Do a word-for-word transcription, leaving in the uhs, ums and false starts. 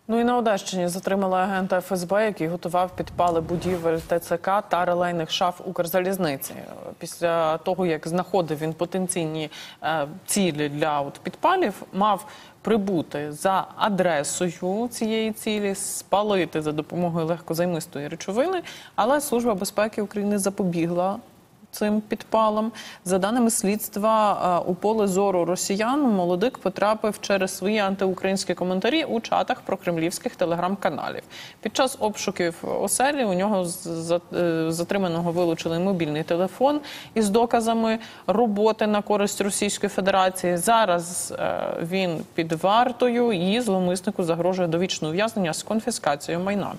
Ну і на Одещині затримали агента еф ес бе, який готував підпали будівель те це ка та релейних шаф Укрзалізниці. Після того, як знаходив він потенційні е, цілі для от, підпалів, мав прибути за адресою цієї цілі, спалити за допомогою легкозаймистої речовини, але Служба безпеки України запобігла цим підпалом. За даними слідства, у поле зору росіян молодик потрапив через свої антиукраїнські коментарі у чатах прокремлівських телеграм-каналів. Під час обшуків оселі у нього з затриманого вилучили мобільний телефон із доказами роботи на користь Російської Федерації. Зараз він під вартою і зловмиснику загрожує довічне ув'язнення з конфіскацією майна.